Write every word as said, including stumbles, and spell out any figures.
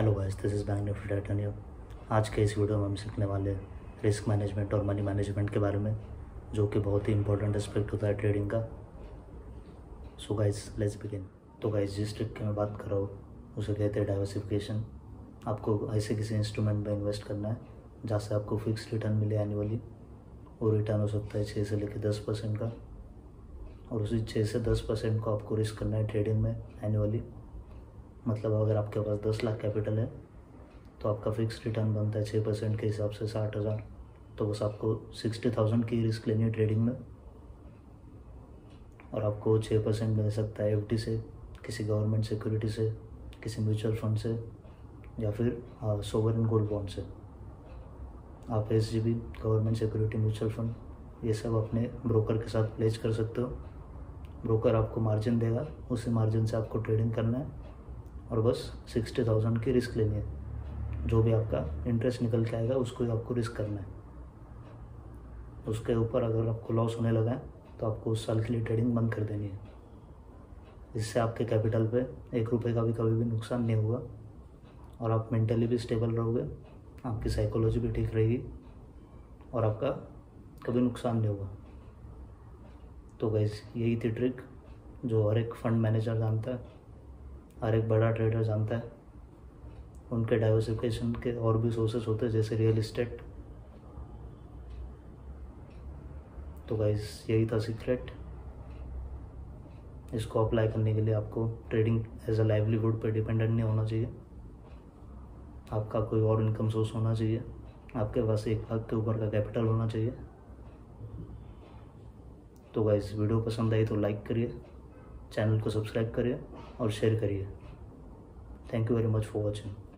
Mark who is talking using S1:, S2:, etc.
S1: Hello guys, this is bank nifty titanium. आज के इस वीडियो में हम सीखने वाले हैं रिस्क मैनेजमेंट और मनी मैनेजमेंट के बारे में, जो कि बहुत ही इंपॉर्टेंट एस्पेक्ट होता है ट्रेडिंग का। So guys, let's begin. तो गाइस, जिस ट्रिक की मैं बात कर रहा हूँ उसे कहते हैं डाइवर्सिफिकेशन। आपको ऐसे किसी इंस्ट्रूमेंट में इन्वेस्ट करना है जहाँ से आपको फिक्स रिटर्न मिले एनुअली। वो रिटर्न हो सकता है छः से लेकर दस परसेंट का, और उसी छः से दस परसेंट को आपको रिस्क करना है ट्रेडिंग में एनुअली। मतलब अगर आपके पास दस लाख कैपिटल है तो आपका फिक्स रिटर्न बनता है छः परसेंट के हिसाब से साठ हज़ार। तो बस आपको सिक्सटी थाउजेंड की रिस्क लेनी है ट्रेडिंग में, और आपको छः परसेंट मिल सकता है एफडी से, किसी गवर्नमेंट सिक्योरिटी से, किसी म्यूचुअल फंड से, या फिर सोवरेन गोल्ड बॉन्ड से। आप S G B, government security, mutual fund, ये सब अपने ब्रोकर के साथ प्लेज कर सकते हो। ब्रोकर आपको मार्जिन देगा, उसी मार्जिन से आपको ट्रेडिंग करना है, और बस सिक्सटी थाउजेंड की रिस्क लेनी है। जो भी आपका इंटरेस्ट निकल के आएगा उसको ही आपको रिस्क करना है। उसके ऊपर अगर आपको लॉस होने लगा है तो आपको उस साल के लिए ट्रेडिंग बंद कर देनी है। इससे आपके कैपिटल पे एक रुपये का भी कभी भी नुकसान नहीं होगा, और आप मेंटली भी स्टेबल रहोगे, आपकी साइकोलॉजी भी ठीक रहेगी, और आपका कभी नुकसान नहीं होगा। तो गाइस, यही थी ट्रिक जो हर एक फंड मैनेजर जानता है, हर एक बड़ा ट्रेडर जानता है। उनके डाइवर्सिफिकेशन के और भी सोर्सेस होते हैं, जैसे रियल इस्टेट। तो गाइस, यही था सीक्रेट। इसको अप्लाई करने के लिए आपको ट्रेडिंग एज अ लाइवलीहुड पे डिपेंडेंट नहीं होना चाहिए। आपका कोई और इनकम सोर्स होना चाहिए। आपके पास एक लाख के ऊपर का कैपिटल होना चाहिए। तो गाइस, वीडियो पसंद आई तो लाइक करिए, चैनल को सब्सक्राइब करिए और शेयर करिए। Thank you very much for watching.